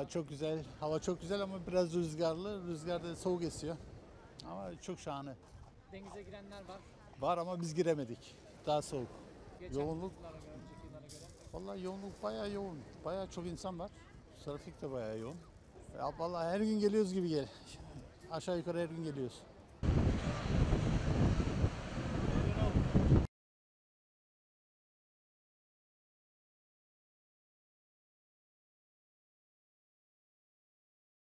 çok güzel. Hava çok güzel ama biraz rüzgarlı. Rüzgarda soğuk esiyor. Ama çok şahane. Denize girenler var. Var ama biz giremedik. Daha soğuk. Geçen Yoğunluk, yıllara göre, önceki yıllara göre. vallahi yoğunluk bayağı yoğun. Bayağı çok insan var. Trafik de bayağı yoğun. Ya vallahi her gün geliyoruz gibi gel. Aşağı yukarı her gün geliyoruz.